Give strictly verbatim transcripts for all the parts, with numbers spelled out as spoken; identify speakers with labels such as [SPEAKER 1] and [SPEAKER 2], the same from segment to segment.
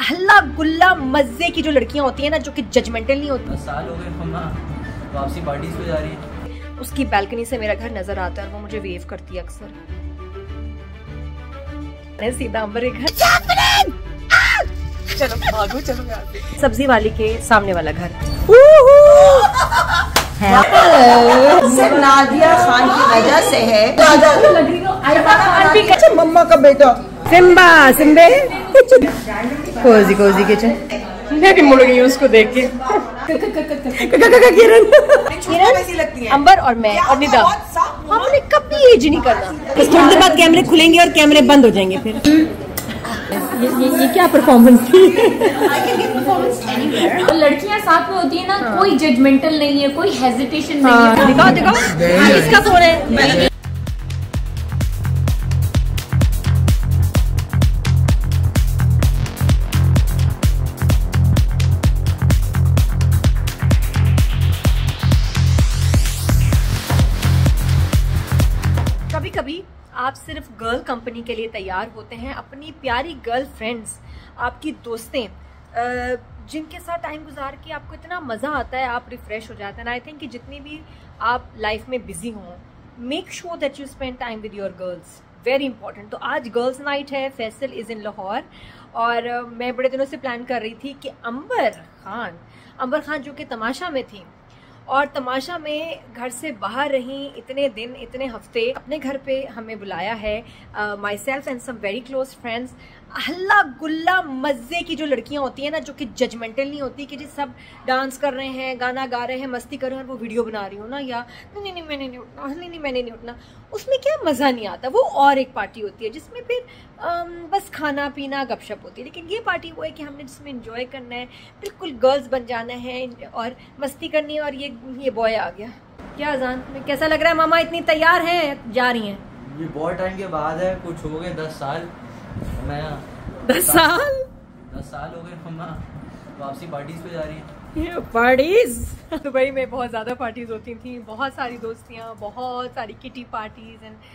[SPEAKER 1] हल्ला गुल्ला मजे की जो लड़कियां होती है ना, जो कि जजमेंटल नहीं होती।
[SPEAKER 2] साल हो गए हम वापसी पार्टीज पे जा रही है।
[SPEAKER 1] उसकी बालकनी से मेरा घर नजर आता है और वो मुझे वेव करती है अक्सर। सीधा अंबर एक घर। चलो भागो, चलो यहाँ से। सब्जी वाली के सामने वाला घर।
[SPEAKER 3] नादिया खान की वजह से है।
[SPEAKER 1] मम्मा का बेटा Simba Simbe cozy cozy kitchen. मैं भी मुड़ गई उसको देख के। किरण किरण अंबर और मैं और निदा, हमने कभी एज नहीं करना। थोड़ी देर बाद कैमरे खुलेंगे और कैमरे बंद हो जाएंगे फिर। ये, ये, ये क्या परफॉर्मेंस थी।
[SPEAKER 4] लड़कियां साथ में होती है ना, हाँ। कोई जजमेंटल नहीं है, कोई हेजिटेशन नहीं
[SPEAKER 1] हाँ।
[SPEAKER 4] है।
[SPEAKER 1] दिखाओ दिखाओ इसका फोन है। कभी कभी आप सिर्फ गर्ल कंपनी के लिए तैयार होते हैं, अपनी प्यारी गर्ल फ्रेंड्स, आपकी दोस्तें, जिनके साथ टाइम गुजार के आपको इतना मज़ा आता है, आप रिफ्रेश हो जाते हैं। आई थिंक कि जितनी भी आप लाइफ में बिजी हों, make sure that you spend time with your girls, very important. तो आज गर्ल्स नाइट है, फैसल इज़ इन लाहौर, और uh, मैं बड़े दिनों से प्लान कर रही थी कि अंबर खान अंबर खान जो कि तमाशा में थी और तमाशा में घर से बाहर रही इतने दिन, इतने हफ्ते, अपने घर पे हमें बुलाया है, myself and some very close friends. हल्ला गुल्ला मज़े की जो लड़कियां होती हैं ना, जो कि जजमेंटल नहीं होती, कि जी सब डांस कर रहे हैं, गाना गा रहे हैं, मस्ती कर रहे हैं और वो वीडियो बना रही हो ना, या नहीं नहीं मैंने नहीं उठना, नहीं नहीं मैंने नहीं उठना, उसमें क्या मज़ा नहीं आता। वो और एक पार्टी होती है जिसमें फिर आम, बस खाना पीना गपशप होती है। लेकिन ये पार्टी वो है कि हमने जिसमें इंजॉय करना है, बिल्कुल गर्ल्स बन जाना है और मस्ती करनी है। और ये ये बॉय आ गया। क्या अजान में कैसा लग रहा है मामा? इतनी तैयार हैं, जा रही हैं?
[SPEAKER 2] ये बहुत टाइम के बाद है, कुछ हो गए दस साल। मैं
[SPEAKER 1] दस साल
[SPEAKER 2] दस साल हो गए हम वापसी पार्टीज पे जा रही है।
[SPEAKER 1] ये पार्टीज दुबई में बहुत ज़्यादा पार्टीज होती थी, बहुत सारी दोस्तियाँ, बहुत सारी किटी पार्टीज एंड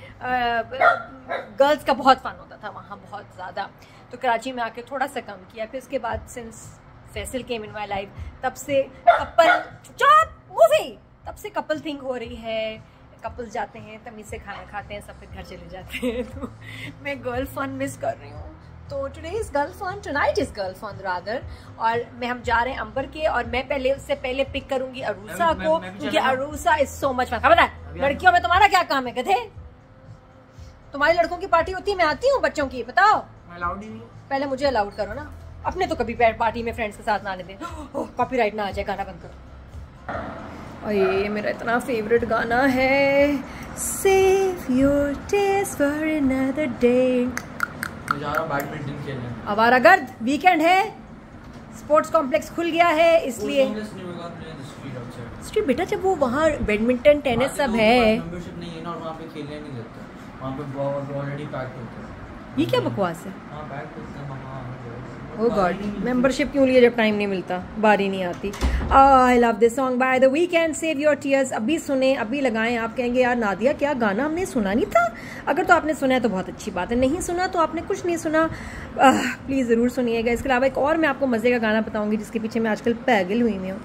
[SPEAKER 1] गर्ल्स का बहुत फन होता था वहाँ, बहुत ज़्यादा। तो कराची में आके थोड़ा सा कम किया। फिर उसके बाद since Faisal came in my life, तब से कपल चुप मूवी तब से कपल थिंग हो रही है। कपल्स जाते हैं, तमीज़ से खाना खाते हैं, सब फिर घर चले जाते हैं। तो मैं गर्ल फन मिस कर रही हूँ। तो today is girl fun, tonight is girl fun rather. और मैं हम जा रहे हैं अंबर के, और मैं पहले उससे पहले पिक करूंगी अरूसा को, क्योंकि Aroosa is so much fun. खबर है लड़कियों में तुम्हारा क्या काम है? गधे, तुम्हारी लड़कों की पार्टी होती है, मैं आती हूँ बच्चों की, बताओ। पहले मुझे अलाउड करो ना, अपने तो कभी पार्टी में फ्रेंड्स के साथ ना आने दें। कॉपीराइट ना आ जाए, गाना बंद करो। और ये मेरा इतना फेवरेट गाना है, save your test for another day.
[SPEAKER 2] मैं जा रहा हूं बैडमिंटन खेलने।
[SPEAKER 1] आवारागर्द, वीकेंड है, स्पोर्ट्स कॉम्प्लेक्स खुल गया है, इसलिए स्ट्रीट बेटा, जब वो वहाँ बैडमिंटन टेनिस सब है,
[SPEAKER 2] मेंबरशिप नहीं है ना, और वहाँ पे खेलने नहीं देते, वहाँ पे ऑलरेडी पैक्ड होते हैं।
[SPEAKER 1] ये क्या बकवास है?
[SPEAKER 2] हाँ पैक्ड होते हैं वहाँ।
[SPEAKER 1] ओ गॉड, मेंबरशिप क्यों लिए जब टाइम नहीं मिलता, बारी नहीं आती। I love this song by the Weeknd, save your tears. अभी सुने, अभी लगाएं। आप कहेंगे यार नादिया क्या गाना हमने सुना नहीं था? अगर तो आपने सुना है तो बहुत अच्छी बात है, नहीं सुना तो आपने कुछ नहीं सुना, प्लीज़ ज़रूर सुनिएगा। इसके अलावा एक और मैं आपको मज़े का गाना बताऊँगी जिसके पीछे मैं आजकल पागल हुई हूँ,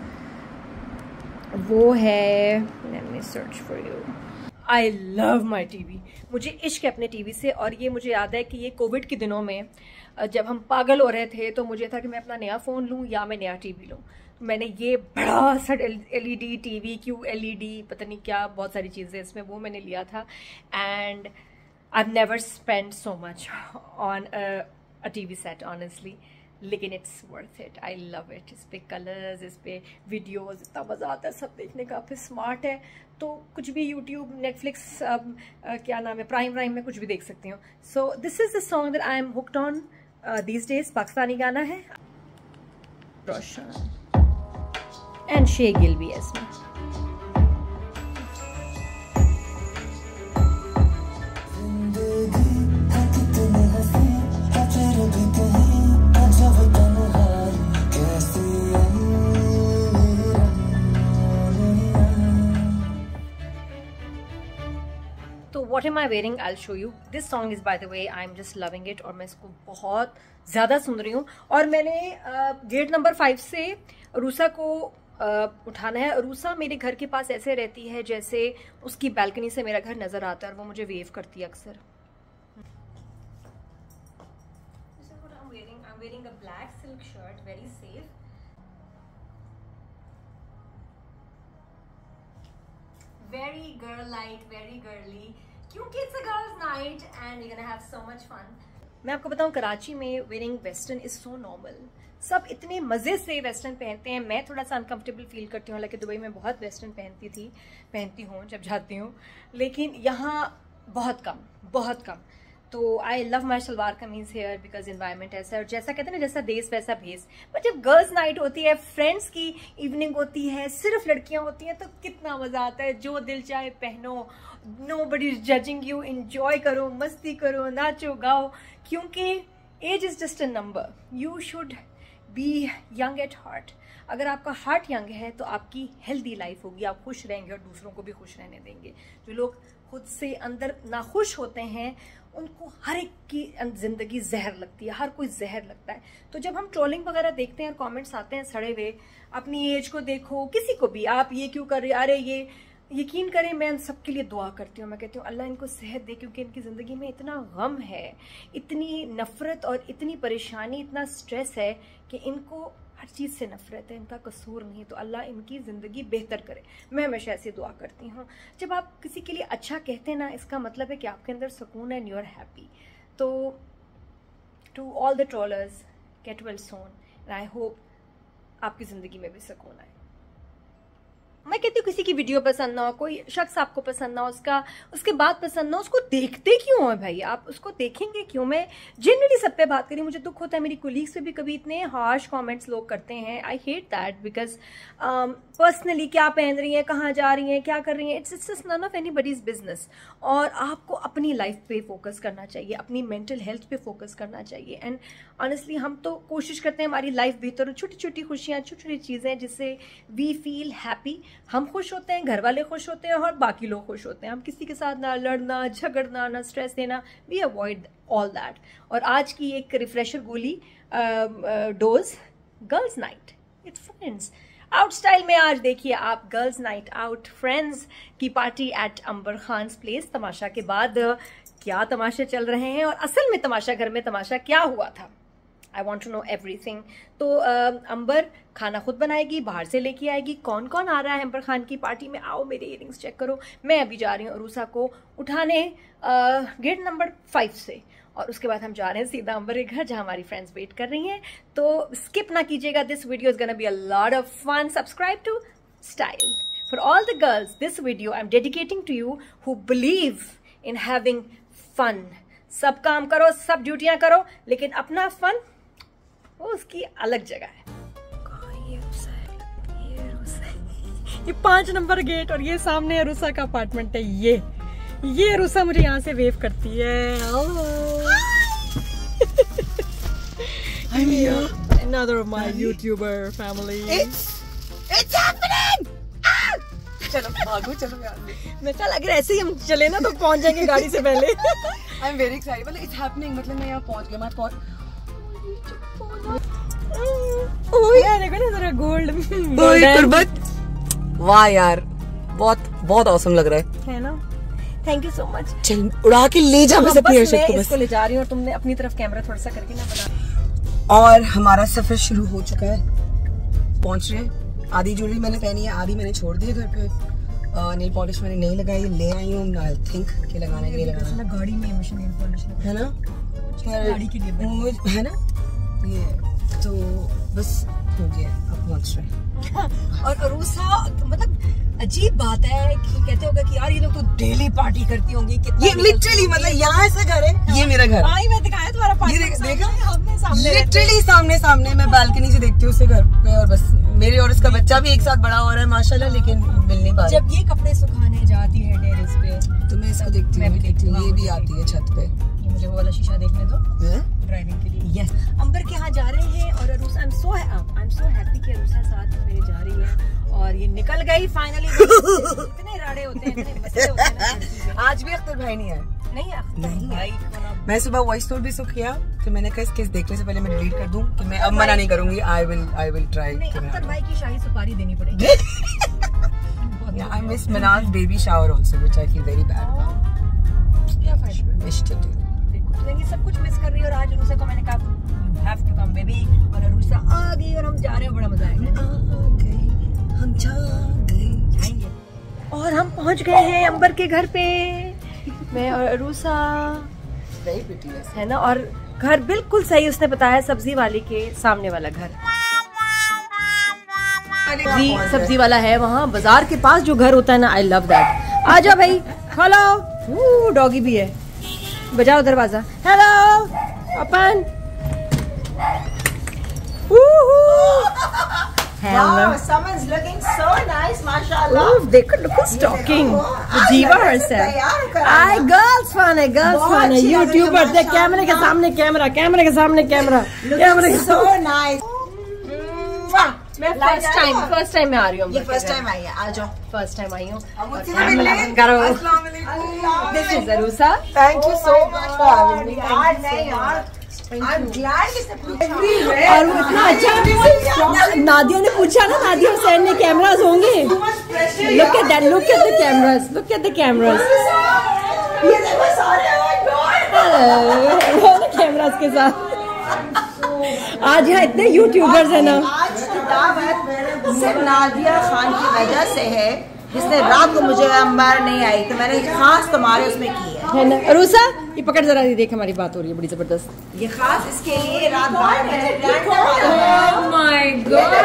[SPEAKER 1] वो है, let me search for you. I love my T V, मुझे इश्क है अपने टी वी से। और ये मुझे याद है कि ये कोविड के दिनों में जब हम पागल हो रहे थे, तो मुझे था कि मैं अपना नया फ़ोन लूँ या मैं नया टी वी लूँ। तो मैंने ये बड़ा सा L E D T V, Q L E D, पता नहीं क्या, बहुत सारी चीज़ें इसमें, वो मैंने लिया था। And I have never spend so much on a T V set honestly, लेकिन it's worth it. I love it. इस पे कलर्स, इस पे वीडियोस, इतना मज़ा आता है सब देखने का। फिर स्मार्ट है तो कुछ भी यूट्यूब, नेटफ्लिक्स, क्या नाम है, प्राइम प्राइम में कुछ भी देख सकती हूँ। So this is the song that I am hooked on these days. Pakistani गाना है, रोशन एंड शे गिल भी है इसमें। what am I wearing? I'll show you. This song is, by the way, I'm just loving it और मैं इसको बहुत ज़्यादा सुन रही हूँ। और मैंने गेट नंबर फाइव से अरूसा को uh, उठाना है। अरूसा मेरे घर के पास ऐसे रहती है जैसे उसकी बालकनी से मेरा घर नज़र आता है और वो मुझे वेव करती है अक्सर। This is what I'm wearing. I'm wearing a black silk shirt, very safe. Very girl-like, very girly, क्योंकि it's a girls' night and we're gonna have so much fun. मैं आपको बताऊं, कराची में wearing western is so normal. सब इतने मज़े से western पहनते हैं। मैं थोड़ा सा अनकंफर्टेबल फील करती हूँ, हालांकि दुबई में बहुत वेस्टर्न पहनती थी पहनती हूँ जब जाती हूँ, लेकिन यहाँ बहुत कम बहुत कम। तो आई love my salwar kameez hair because environment ऐसा है, और जैसा कहते हैं ना, जैसा देश वैसा भेस। पर जब गर्ल्स नाइट होती है, फ्रेंड्स की इवनिंग होती है, सिर्फ लड़कियां होती हैं, तो कितना मज़ा आता है। जो दिल चाहे पहनो, nobody is judging you, enjoy करो, मस्ती करो, नाचो गाओ, क्योंकि age is just a number. You should be young at heart. अगर आपका हार्ट यंग है तो आपकी हेल्दी लाइफ होगी, आप खुश रहेंगे और दूसरों को भी खुश रहने देंगे। जो लोग खुद से अंदर नाखुश होते हैं उनको हर एक की ज़िंदगी जहर लगती है, हर कोई जहर लगता है। तो जब हम ट्रोलिंग वगैरह देखते हैं और कमेंट्स आते हैं सड़े हुए, अपनी एज को देखो, किसी को भी, आप ये क्यों कर रहे, अरे ये, यकीन करें मैं उन सबके लिए दुआ करती हूँ। मैं कहती हूँ अल्लाह इनको सेहत दे, क्योंकि इनकी ज़िंदगी में इतना गम है, इतनी नफ़रत और इतनी परेशानी, इतना स्ट्रेस है कि इनको हर चीज़ से नफरत है। इनका कसूर नहीं, तो अल्लाह इनकी ज़िंदगी बेहतर करे। मैं हमेशा ऐसी दुआ करती हूँ। जब आप किसी के लिए अच्छा कहते हैं ना, इसका मतलब है कि आपके अंदर सुकून है एंड यू आर हैप्पी। तो to all the trollers, get well soon and I hope आपकी ज़िंदगी में भी सुकून आए। मैं कहती हूँ किसी की वीडियो पसंद ना हो, कोई शख्स आपको पसंद ना हो, उसका उसके बाद पसंद ना हो, उसको देखते क्यों हो भाई? आप उसको देखेंगे क्यों? मैं जनरली सब पे बात करी, मुझे दुख होता है मेरी कोलीग्स पे भी कभी इतने हार्श कमेंट्स लोग करते हैं। I hate that because personally क्या पहन रही हैं, कहाँ जा रही हैं, क्या कर रही हैं, it's it's just none of anybody's business. और आपको अपनी लाइफ पे फोकस करना चाहिए, अपनी मेंटल हेल्थ पे फोकस करना चाहिए। एंड ऑनेस्टली हम तो कोशिश करते हैं हमारी लाइफ बेहतर हो, छोटी छोटी खुशियाँ, छोटी छोटी चीज़ें जिससे वी फील हैप्पी। हम खुश होते हैं, घर वाले खुश होते हैं और बाकी लोग खुश होते हैं। हम किसी के साथ ना लड़ना, झगड़ना, ना स्ट्रेस देना, वी अवॉइड ऑल दैट। और आज की एक रिफ्रेशर गोली dose, girls night, it's friends out style में। आज देखिए आप, गर्ल्स नाइट आउट, फ्रेंड्स की party at Amber Khan's place. तमाशा के बाद क्या तमाशे चल रहे हैं और असल में तमाशा घर में तमाशा क्या हुआ था, I want to know everything. तो अंबर खाना खुद बनाएगी, बाहर से लेके आएगी। कौन कौन आ रहा है अंबर खान की पार्टी में? आओ मेरे इयरिंग्स चेक करो। मैं अभी जा रही हूँ अरूसा को उठाने गेट नंबर फाइव से, और उसके बाद हम जा रहे हैं सीधा अंबर के घर जहाँ हमारी फ्रेंड्स वेट कर रही हैं। तो स्किप ना कीजिएगा, this video is gonna be a lot of fun. Subscribe to style. For all the girls, this video I am dedicating to you who believe in having fun. सब काम करो, सब ड्यूटियां करो, लेकिन अपना फन वो उसकी अलग जगह है। ये रुसा है, ये रुसा है। ये पांच नंबर गेट और ये सामने अरूसा का अपार्टमेंट है। ये ये अरूसा मुझे यहाँ से वेव करती है। I'm here. Another of my YouTuber family.
[SPEAKER 3] It's it's happening. चलो भागो, चलो यार।
[SPEAKER 1] मैं कल अगर ऐसे ही हम चले ना तो पहुंच जाएंगे गाड़ी से पहले।
[SPEAKER 3] I'm very excited. मतलब it's happening, मतलब मैं यहाँ पहुंच गया। मैं पहुंच
[SPEAKER 1] गोल्ड।
[SPEAKER 3] वाह यार, बहुत बहुत औसम लग रहा है,
[SPEAKER 1] है ना? Thank you so much.
[SPEAKER 3] चल उड़ा के ले जा बस अपनी एयरशिप को। बस
[SPEAKER 1] इसको ले जा रही हूँ और तुमने अपनी तरफ कैमरा थोड़ा सा करके ना बना।
[SPEAKER 3] और हमारा सफर शुरू हो चुका है, पहुंच रहे हैं। आधी ज्वेलरी मैंने पहनी है, आधी मैंने छोड़ दी है घर पे। नेल पॉलिश मैंने नहीं लगाई, ले आई हूँ आई थिंक कि लगाने के लिए लगाना।
[SPEAKER 1] गाड़ी में हमेशा नेल पॉलिश
[SPEAKER 3] है ना,
[SPEAKER 1] गाड़ी के लिए
[SPEAKER 3] है ना ये। तो बस हो गया, अब पहुंच रहे हैं।
[SPEAKER 1] और अरूसा मतलब अजीब बात है कि कहते होगा कि यार ये लोग तो डेली पार्टी करती होंगी। कितना
[SPEAKER 3] ये लिटरली मतलब यहाँ से घर है, ये मेरा घर।
[SPEAKER 1] हाँ, मैं दिखाया तुम्हारा पार्टी,
[SPEAKER 3] देखा
[SPEAKER 1] हमने सामने,
[SPEAKER 3] लिटरली सामने सामने। मैं बालकनी से देखती हूँ उसे घर पे, और बस मेरे और इसका बच्चा भी एक साथ बड़ा हो रहा है माशाल्लाह, लेकिन मिल नहीं पा रहा।
[SPEAKER 1] जब ये कपड़े सुखाने जाती है टेरेस पे
[SPEAKER 3] तो मैं इसको देखती हूँ, देखती हूँ, ये भी आती है छत पे।
[SPEAKER 1] मुझे वो वाला शीशा देखने दो ड्राइविंग के लिए। यस, अंबर के यहाँ जा रहे हैं और Aroosa, I am so I am so happy कि अरूसा साथ मेरे जा रही है। और ये निकल गई फाइनली। इतने राड़े होते हैं, इतने मसले होते हैं ना।
[SPEAKER 3] आज भी अख्तर भाई नहीं आए।
[SPEAKER 1] नहीं
[SPEAKER 3] नहीं
[SPEAKER 1] भाई
[SPEAKER 3] मैं सुबह वॉइस नोट भी सुख किया, फिर मैंने कहा इसके देखने से पहले मैं डिलीट कर दूं कि मैं अब मना नहीं करूंगी। I will I will try.
[SPEAKER 1] Akhtar भाई की शाही सुपारी देनी पड़ेगी।
[SPEAKER 3] I miss Manal's baby shower also, which I feel very bad about.
[SPEAKER 1] क्या फायदा?
[SPEAKER 3] Wish to do.
[SPEAKER 1] देखो तो ये सब कुछ मिस कर रही है और आज अरूसा को मैंने कहा you have to come baby, और अरूसा आ गई और हम जा रहे हैं, बड़ा मजा आएगा।
[SPEAKER 3] आ गए, हम जा गए,
[SPEAKER 1] जाएंगे। और हम पहुंच गए हैं अंबर के घर पे, मैं और अरूसा।
[SPEAKER 3] Very pretty, yes.
[SPEAKER 1] है ना, और घर बिल्कुल सही उसने बताया, सब्जी वाली के सामने वाला घर। सब्जी सब्जी वाला है वहाँ बाजार के पास जो घर होता है ना। I love that. आ जाओ भाई, हेलो। डॉगी भी है, बजाओ दरवाजा। हेलो अपन।
[SPEAKER 5] Wow, someone's looking so nice, mashallah.
[SPEAKER 1] देखो look who's talking. Jeeva herself. आई गर्ल्स फन है, गर्ल्स फन है। यूट्यूबर देख, कैमरे के सामने कैमरा, कैमरे के सामने कैमरा, कैमरे के
[SPEAKER 5] So nice.
[SPEAKER 1] मैं फर्स्ट टाइम फर्स्ट टाइम में आ रही हूँ।
[SPEAKER 5] ये फर्स्ट टाइम आई है, आ जाओ।
[SPEAKER 1] फर्स्ट टाइम आई हूँ।
[SPEAKER 3] करो।
[SPEAKER 1] This is Aroosa.
[SPEAKER 3] Thank you so much for having me.
[SPEAKER 5] यार नहीं यार, I'm glad कि सब लोग
[SPEAKER 1] और वो इतना अच्छा, नादिया ने पूछा ना, नादिया हुसैन ने कैमरास होंगे। Look at that, look at the cameras, look at the cameras.
[SPEAKER 5] ये देखो सारे, oh my God.
[SPEAKER 1] कैमरास के साथ आज यहाँ इतने यूट्यूबर्स है ना।
[SPEAKER 5] आज की दावत सिर्फ नादिया खान की वजह से है, जिसने रात को मुझे अंबर नहीं आई तो मैंने खास तुम्हारे उसमें की है।
[SPEAKER 1] है ना अरूसा, ये पकड़ जरा, ये देख हमारी बात हो रही है बड़ी जबरदस्त।
[SPEAKER 5] ये खास इसके लिए रात बारह बजे
[SPEAKER 1] Oh my God!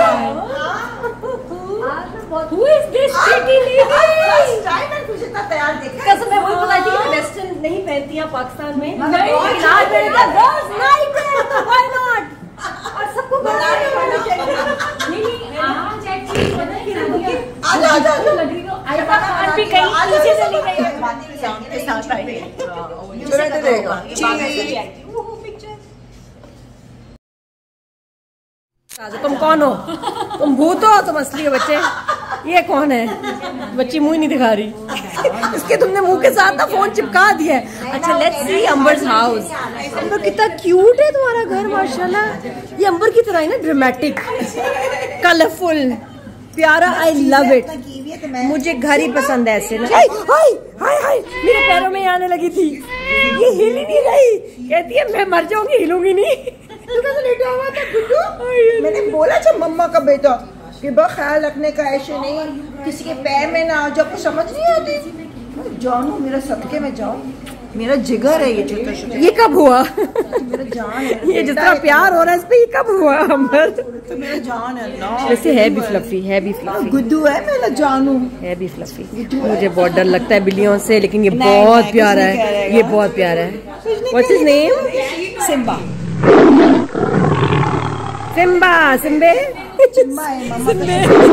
[SPEAKER 1] Who is this pretty lady?
[SPEAKER 5] First time मैंने तुझे इतना तैयार देखा।
[SPEAKER 1] कसम मैं वही बताई थी कि मैं वेस्टर्न नहीं पहनती हैं पाकिस्तान में। नहीं, लेकिन आज मैंने कहा गर्ल्स नाइट है तो व्हाई नॉट, और सबको बनाने वाली चाहिए।
[SPEAKER 4] नहीं नहीं आज एक्चुअली पता है क्या हुआ?
[SPEAKER 5] आजा आजा
[SPEAKER 4] लग रही हो आई बात भी कहीं पीछे से नहीं गई।
[SPEAKER 5] के साथ आई है।
[SPEAKER 3] तुरंत देगा।
[SPEAKER 1] तुम कौन हो? तुम भूत हो, तुम असली हो बच्चे? ये कौन है? बच्ची मुंह नहीं दिखा रही। इसके तुमने मुंह के साथ ना फोन चिपका दिया है। अच्छा लेट्स सी अंबर्स हाउस। अंबर कितना क्यूट है तुम्हारा घर, माशाल्लाह। ये अंबर की तरह है ना, ड्रामेटिक, कलरफुल, प्यारा। I love it. मुझे घर ही पसंद है ऐसे ना। हाय हाय हाय हाय, मेरे पैरों में आने लगी थी, ये हिल ही नहीं रही। कहती है मैं मर जाऊंगी, हिलूंगी नहीं।
[SPEAKER 5] लेटा हुआ था गुड्डू। मैंने बोला था मम्मा का बेटा कि बस ख्याल रखने का, ऐसे नहीं किसी के पैर में ना आ जाओ, कुछ समझ नहीं आती। जानू मेरा सदके में जाओ, मेरा जिगर है ये छोटा छोटा।
[SPEAKER 1] ये कब हुआ?
[SPEAKER 5] मेरा जान है।
[SPEAKER 1] ये जितना प्यार हो रहा है इस पे, ये कब हुआ अंबर?
[SPEAKER 5] तो मेरा जान है ना।
[SPEAKER 1] वैसे है भी फ्लफी, है भी फ्लफी,
[SPEAKER 5] गुड्डू है मेरा जानू।
[SPEAKER 1] है भी फ्लफी। मुझे बहुत डर लगता है बिल्लियों से, लेकिन ये बहुत प्यारा है, ये बहुत प्यारा है। What's his name?
[SPEAKER 5] Simba.
[SPEAKER 1] Simba, Simbe, Simbe.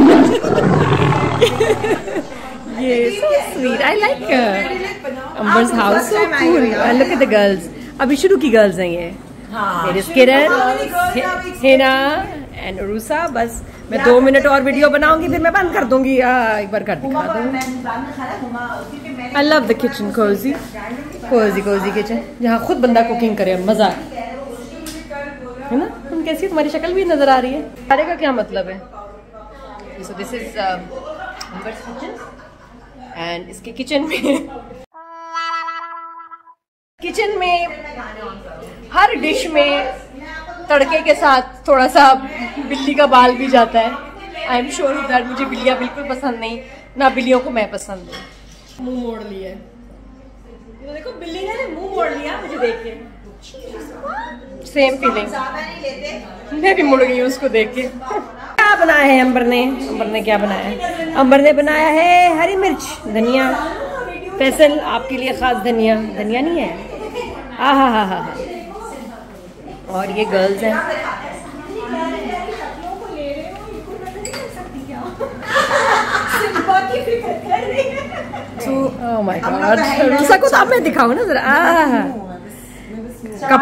[SPEAKER 1] ये so sweet. I like Amber's house. So cool. And look at the girls. अभी शुरू की गर्ल्स हैं ये। Here is Kiran, Hina and Arusa. बस मैं दो मिनट और वीडियो बनाऊंगी, फिर मैं बंद कर दूंगी। एक बार कर दिखा दूंगी। I love the kitchen, cozy, cozy, cozy kitchen, जहाँ खुद बंदा कुकिंग करे, मजा है ना। तुम कैसी, तुम्हारी शक्ल भी नजर आ रही है। सारे का क्या मतलब है? So this is Amber's kitchen. And इसके किचन में किचन में हर डिश में तड़के के साथ थोड़ा सा बिल्ली का बाल भी जाता है। आई एम श्योर दैट मुझे बिल्लियाँ बिल्कुल पसंद नहीं, ना बिल्लियों को मैं पसंद हूँ। मुंह मोड़ लिया है, तो देखो बिल्ली ने मुंह मोड़ लिया मुझे देख के। सेम फीलिंग, मैं भी मुड़ गई उसको देख के। क्या बनाया है अंबर ने? अंबर ने क्या बनाया है? अंबर ने बनाया है हरी मिर्च, धनिया। फैसल आपके लिए खास धनिया, धनिया नहीं है। आ हा हा हा। और ये गर्ल्स हैं। ओह माय गॉड, रूसा को तो आप मैं दिखाऊं ना जरा। आ कप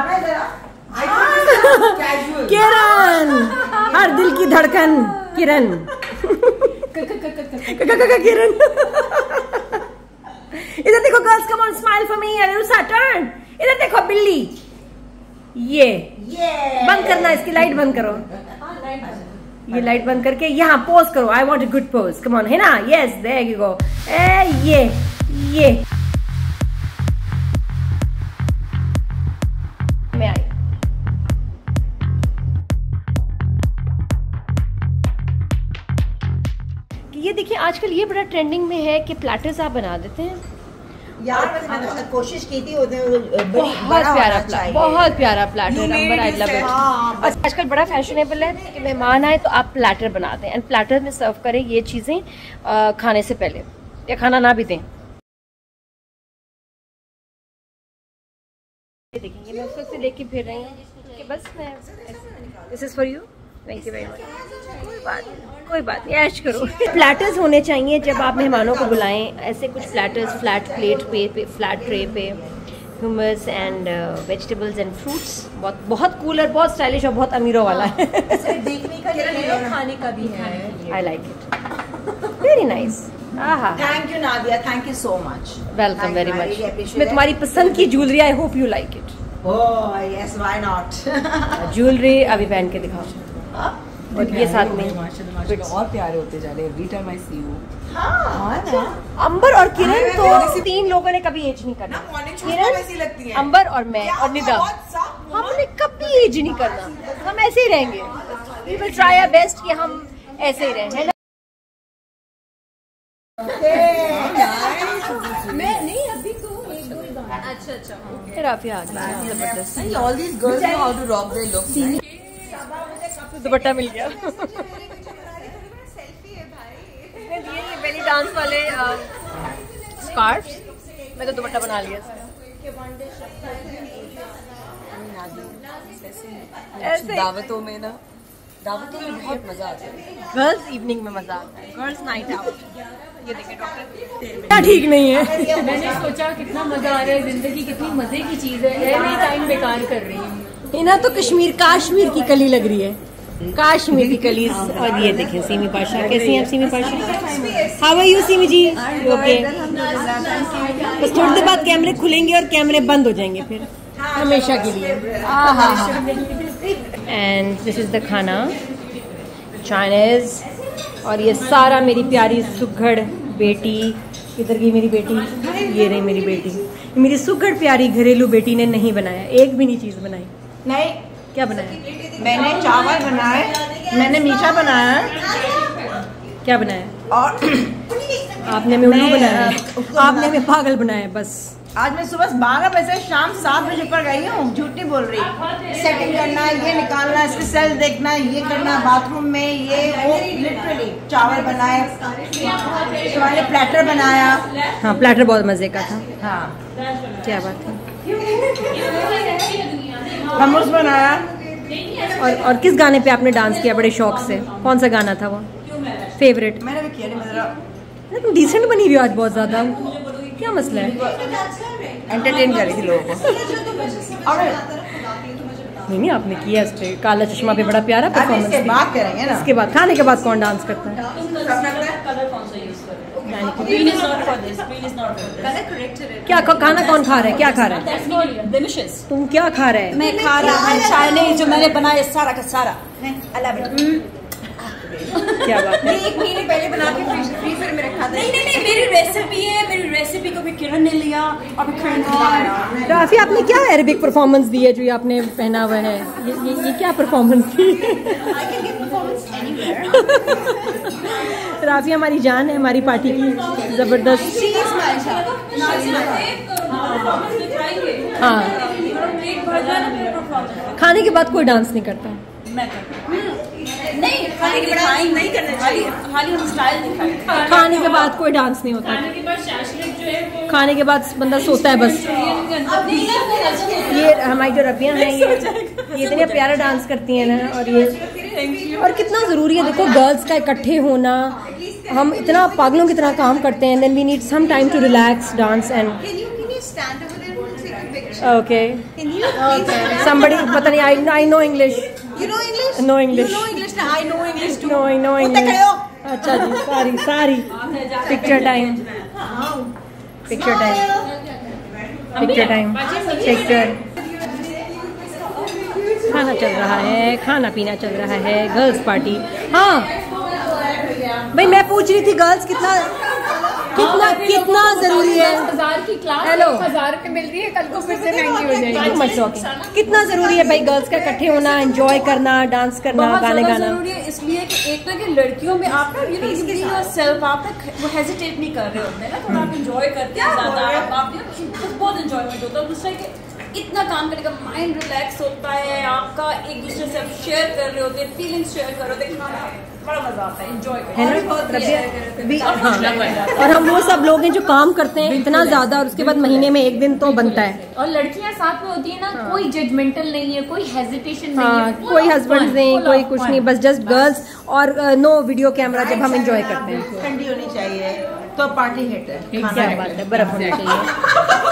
[SPEAKER 1] किरण, हर दिल की धड़कन किरण। किरण इधर देखो girls, come on smile for me, Arusa turn. इधर देखो बिल्ली, ये बंद करना, इसकी लाइट बंद करो, ये लाइट बंद करके यहाँ पोज करो। I want a good pose, come on, है ना? Yes, there you go. ए ये ये मैं आई। ये देखिए आजकल ये बड़ा ट्रेंडिंग में है कि प्लेटर्स आप बना देते हैं
[SPEAKER 5] यार। मैंने कोशिश की थी,
[SPEAKER 1] बहुत प्यारा प्लेटर, बहुत प्यारा platter number, I love it. आजकल बड़ा फैशनेबल है कि मेहमान आए तो आप प्लेटर बनाते हैं एंड प्लेटर में सर्व करें ये चीजें खाने से पहले या खाना ना भी दें। देखिए मैं उसको से लेके फिर रही हूँ कि बस मैं, this is for you, thank you very much. कोई बात नहीं, कोई बात नहीं, ऐश करो। प्लेटर्स होने चाहिए जब आप मेहमानों को बुलाएं, ऐसे कुछ प्लेटर्स, फ्लैट प्लेट पे, पे फ्लैट ट्रे पे hummus and vegetables and fruits. बहुत बहुत कूल और बहुत स्टाइलिश और बहुत अमीरों वाला है।
[SPEAKER 5] देखने का लिए खाने का भी है।
[SPEAKER 1] I like it, very nice.
[SPEAKER 5] Thank you Nadia, thank you so much.
[SPEAKER 1] Welcome very much. मैं तुम्हारी पसंद की jewellery, I hope you like it.
[SPEAKER 5] Oh yes, why not.
[SPEAKER 1] Jewellery अभी पहन के दिखाओ, और ये साथ में
[SPEAKER 3] और प्यारे होते जा रहे every time I see you.
[SPEAKER 1] Amber और किरण तो तीन लोगों ने कभी एज नहीं करना। किरण, अंबर और मैं और निदा, हमने कभी एज नहीं करना, हम ऐसे ही रहेंगे। We will try our best कि हम ऐसे ही रहें, है ना? मैं नहीं, अभी तो एक दो गाना। अच्छा अच्छा, राफिया आ गई, जबरदस्त।
[SPEAKER 3] All these girls know how to rock their looks.
[SPEAKER 1] Dupatta मिल गया। ये बेली डांस वाले स्कार्फ्स, मैं तो दुपट्टा बना लिया
[SPEAKER 3] ऐसे। दावतों में ना, दावतों में बहुत मजा आता है।
[SPEAKER 1] गर्ल्स इवनिंग में मजा आता है, गर्ल्स नाइट आउट। ये देखिए डॉक्टर ठीक नहीं है।
[SPEAKER 4] मैंने सोचा कितना मजा आ रहा है, जिंदगी कितनी मजे की चीज है, मैं टाइम बेकार कर रही हूँ।
[SPEAKER 1] इना तो कश्मीर, काश्मीर की कली लग रही है, काश्मीर की कली। और ये देखिए सीमी पाशा, कैसी हैं आप Seemi Pasha? How are you Seemi ji? Okay. बस थोड़ी देर बाद कैमरे खुलेंगे और कैमरे बंद हो जाएंगे फिर हमेशा के लिए। And this is the khana, Chinese. और ये सारा मेरी प्यारी सुघड़ बेटी, इधर की मेरी बेटी, ये रही मेरी बेटी, मेरी सुघड़ प्यारी घरेलू बेटी ने नहीं बनाया, एक भी नहीं चीज बनाई।
[SPEAKER 5] नहीं,
[SPEAKER 1] क्या बनाया?
[SPEAKER 5] मैंने चावल बनाए, मैंने मीठा बनाया।
[SPEAKER 1] क्या बनाया?
[SPEAKER 5] और
[SPEAKER 1] आपने हमें उल्लू बनाया, आपने हमें पागल बनाया। बस
[SPEAKER 5] आज मैं सुबह बारह बजे शाम सात बजे पर गई हूँ, झूठ नहीं बोल रही। सेटिंग करना, ये निकालना, इसके सेल देखना, ये करना, बाथरूम में ये वो, लिटरली चावल बनाए, तुम्हारे प्लेटर बनाया।
[SPEAKER 1] हाँ, प्लेटर बहुत मजे का था।
[SPEAKER 5] हाँ,
[SPEAKER 1] क्या बात है।
[SPEAKER 5] हमूस बनाया।
[SPEAKER 1] और और किस गाने पे आपने डांस किया बड़े शौक से? कौन सा गाना था वो फेवरेट?
[SPEAKER 5] मैंने भी किया नहीं, मतलब
[SPEAKER 1] तुम डिसेंट बनी रही हो आज बहुत ज्यादा, क्या मसला है?
[SPEAKER 5] एंटरटेन कर रही थी लोगों को। और
[SPEAKER 1] नहीं नहीं, आपने किया इस पे काला चश्मा पे बड़ा प्यारा परफॉर्मेंस।
[SPEAKER 5] इसके बाद करेंगे ना,
[SPEAKER 1] इसके बाद खाने के बाद कौन डांस करता है? क्या खाना कौन खा रहा है? क्या खा रहा है? तुम क्या खा रहे हैं?
[SPEAKER 3] मैं खा रहा हूँ चाइनीज जो मैंने बनाया सारा का सारा।
[SPEAKER 1] क्या बात है?
[SPEAKER 5] एक महीने पहले बना के फ्रीजर में रखा था।
[SPEAKER 3] नहीं नहीं नहीं, मेरी रेसिपी है, मेरी रेसिपी को भी किरण ने लिया और फिर किरण ने बनाया।
[SPEAKER 1] राफी, आपने क्या अरेबिक परफॉर्मेंस दी है जो ये आपने पहना हुआ है? ये ये, ये क्या परफॉर्मेंस थी? राफी हमारी जान है, हमारी पार्टी की, जबरदस्त। हाँ, खाने के बाद कोई डांस नहीं करता।
[SPEAKER 3] नहीं, खाने के बाद नहीं करना चाहिए, खाली हम स्टाइल दिखाएं।
[SPEAKER 1] खाने के बाद कोई डांस नहीं होता। खाने के बाद बंदा सोता है बस। ये हमारी जो रबियां हैं, ये ये इतने प्यारा डांस करती हैं ना। और ये और कितना ज़रूरी है, देखो गर्ल्स का इकट्ठे होना। हम इतना पागलों की तरह काम करते हैं, then we need some time to relax, dance and okay. somebody, पता नहीं, I I know English.
[SPEAKER 5] You know English?
[SPEAKER 1] No English.
[SPEAKER 5] You know English? I know English too.
[SPEAKER 1] No no English. अच्छा जी, sorry sorry picture time. Picture time, picture time, picture. खाना चल रहा है, खाना पीना चल रहा है, गर्ल्स पार्टी। हाँ भाई मैं पूछ रही थी गर्ल्स कितना कितना कितना जरूरी है।
[SPEAKER 4] हजार की क्लास
[SPEAKER 1] हेलो
[SPEAKER 4] हजार पे मिल रही है, कल को फिर से महंगी हो जाएगी।
[SPEAKER 1] कितना जरूरी है भाई गर्ल्स का इकट्ठे होना, एंजॉय करना, डांस करना, गाने गाना।
[SPEAKER 6] जरूरी है इसलिए कि एक तो कि लड़कियों में आप ना you know you be yourself, आप ना वो हेजिटेट नहीं कर रहे होते हैं ना, थोड़ा आप एंजॉय करते हैं ज्यादा, आप बहुत एंजॉयमेंट होता है। दूसरा कि इतना काम करने का माइंड रिलैक्स होता है आपका, एक दूसरे से आप शेयर कर रहे होते हैं, फीलिंग्स शेयर कर रहे होते हैं, खाना बड़ा मजा आता है, एंजॉय करते हैं।
[SPEAKER 1] और हम वो सब लोग हैं जो काम करते हैं इतना ज्यादा और उसके बाद महीने में एक दिन तो बनता है।
[SPEAKER 4] और लड़कियां साथ में होती है ना, हाँ। कोई जजमेंटल नहीं है, कोई हेजिटेशन
[SPEAKER 1] हाँ,
[SPEAKER 4] नहीं है,
[SPEAKER 1] कोई हस्बैंड नहीं, कोई कुछ नहीं, बस जस्ट गर्ल्स और नो वीडियो कैमरा जब हम एंजॉय करते हैं।
[SPEAKER 5] ठंडी होनी चाहिए तो पार्टी हिट है।
[SPEAKER 1] क्या बात है, बर्फ होनी चाहिए।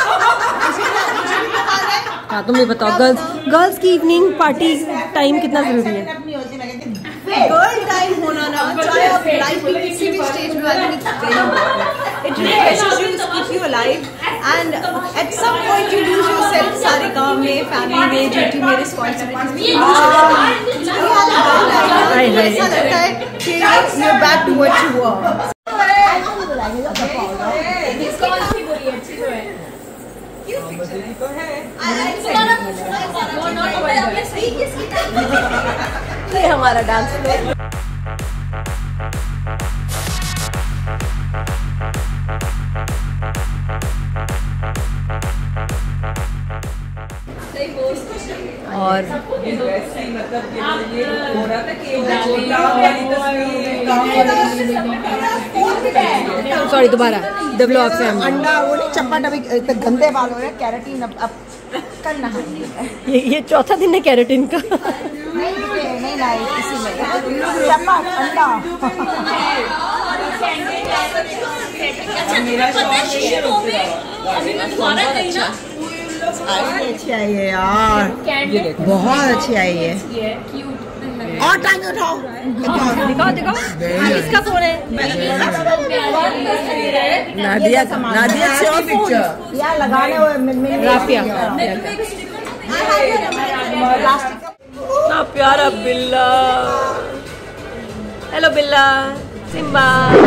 [SPEAKER 1] हाँ तुम भी बताओ गर्ल्स गर्ल्स की इवनिंग पार्टी टाइम कितना जरूरी है?
[SPEAKER 5] गर्ल टाइम होना ना, चाहे आप लाइफ में किसी भी स्टेज में आदमी गए हो, it really keep you alive and at some point you lose yourself सारे काम में, फैमिली में, ड्यूटी में, रिस्पांसिबिलिटीज में। ऐसा लगता है कि you are back to what you were.
[SPEAKER 1] ये हमारा डांस फ्लोर। और सॉरी दोबारा डेवलप से
[SPEAKER 5] अंडा वो नहीं चप्पट अभी इतने गंदे बाल हो रहे हैं, कैरेटीन अब अब कल नहाएंगे।
[SPEAKER 1] ये ये चौथा दिन है कैरेटीन का।
[SPEAKER 5] नहीं नहीं नहीं इसी में चप्पट अंडा। अच्छी आई है यार, बहुत अच्छी आई है। और टाइम उठाओ,
[SPEAKER 1] दिखाओ दिखाओ किसका फोन है?
[SPEAKER 5] नादिया नादिया से और पिक्चर यार लगाने हुए
[SPEAKER 1] राफिया। ना प्यारा बिल्ला। हेलो बिल्ला, सिम्बा।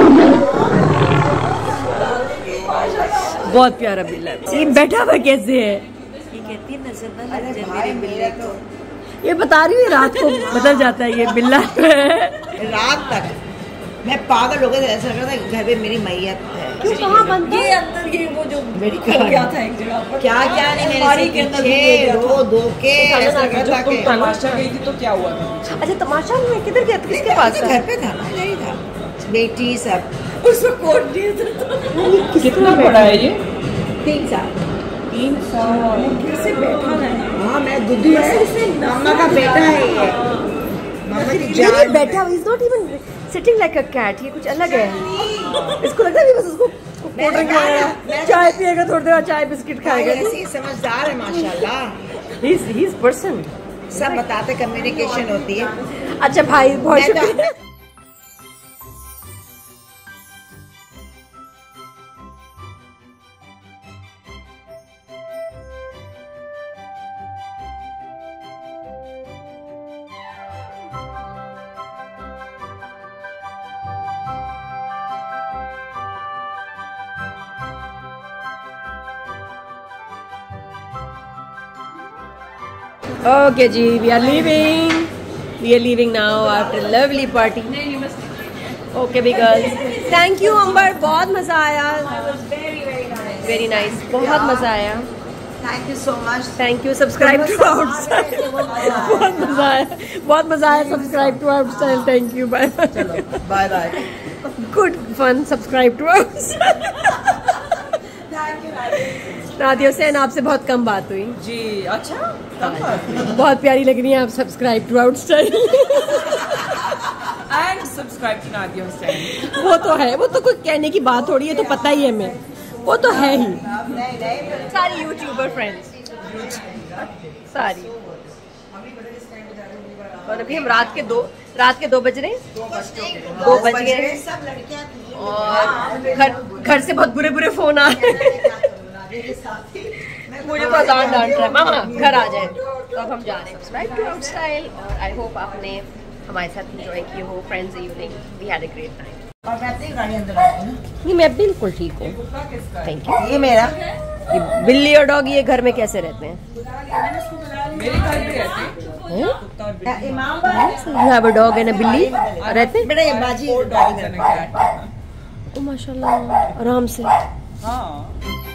[SPEAKER 1] बहुत प्यारा बिल्ला है। ये बैठा हुआ कैसे है? ये कहती है नजर ना लग जाए मेरे बिल्ले को। ये बता रही है रात को बदल जाता है ये बिल्ला।
[SPEAKER 5] रात तक मैं पागल हो गया, ऐसा लग रहा था घर पे मेरी मैयत है।
[SPEAKER 1] क्यों कहाँ बंद?
[SPEAKER 6] ये अंदर ये वो जो
[SPEAKER 5] मेरी
[SPEAKER 6] क्या था एक जगह पर,
[SPEAKER 5] क्या क्या नहीं मेरे के अंदर रो दो के ऐसा लग रहा था कि
[SPEAKER 2] तमाशा गई थी तो क्या हुआ था?
[SPEAKER 1] अच्छा तमाशा में किधर गया था? किसके पास था?
[SPEAKER 5] घर पे था ना, यही था बेटी सब।
[SPEAKER 6] उसको कोट दिया था।
[SPEAKER 2] कितना बड़ा है ये?
[SPEAKER 5] तीन साल
[SPEAKER 2] तीन साल
[SPEAKER 6] कैसे बैठा है?
[SPEAKER 5] हाँ मैं दुद्धू है, मामा का बेटा है ये, मामा की
[SPEAKER 1] ये
[SPEAKER 5] जान
[SPEAKER 1] बैठा हुआ, is not even sitting like a cat. ये कुछ अलग है। इसको लगता है बस उसको कोल्ड ड्रिंक खाएगा, चाय पिएगा, थोड़ी देर चाय बिस्किट खाएगा।
[SPEAKER 5] ऐसी समझदार है माशाल्लाह।
[SPEAKER 1] He is he is person.
[SPEAKER 5] सब बताते कम्युनिकेशन होती है।
[SPEAKER 1] अच्छा भाई बहुत शुक्रिया। Okay, ji, we are leaving. We are leaving now after a lovely party. Okay, big girls. Thank you, Amber. बहुत मजा आया. Very nice. बहुत मजा आया.
[SPEAKER 5] Thank you so much.
[SPEAKER 1] Thank you. Subscribe to Outstyle. बहुत मजा आया. बहुत मजा आया. Subscribe to Outstyle. Thank you. Bye.
[SPEAKER 5] Bye bye.
[SPEAKER 1] Good fun. Subscribe to Outstyle. Nadia Hussain आपसे बहुत कम बात हुई
[SPEAKER 2] जी। अच्छा कम बात हुई।
[SPEAKER 1] बहुत प्यारी लग रही है आप। Subscribe to Outstyle
[SPEAKER 2] and subscribe to Nadia Hussain.
[SPEAKER 1] वो तो है, वो तो कोई कहने की बात थोड़ी है, तो पता ही है हमें, वो तो है ही। सारी यूट्यूबर फ्रेंड्स सारी और अभी हम रात के दो रात के दो बज रहे दो बज गए
[SPEAKER 5] सब लड़कियां
[SPEAKER 1] और घर घर से बहुत बुरे बुरे फोन आ रहे हैं। मुझे बहुत डांट डांट रहा है, मामा घर आ जाए। तो अब हम जा रहे हैं सब्सक्राइब टू आउट स्टाइल और आई होप आपने हमारे साथ एंजॉय किए हो friends evening. We had a great time.
[SPEAKER 5] और मैं अपनी गाड़ी अंदर रखती हूँ।
[SPEAKER 1] नहीं मैं बिल्कुल ठीक हूँ, थैंक यू।
[SPEAKER 5] ये मेरा
[SPEAKER 1] ये बिल्ली और डॉग ये घर में कैसे रहते हैं?
[SPEAKER 2] मेरे घर पे रहते हैं।
[SPEAKER 5] इमाम बाबा
[SPEAKER 1] You have a dog and a बिल्ली रहते हैं?
[SPEAKER 5] बेटा ये बाजी गाड़ी में
[SPEAKER 1] ओ माशाल्लाह, आराम से।
[SPEAKER 2] हाँ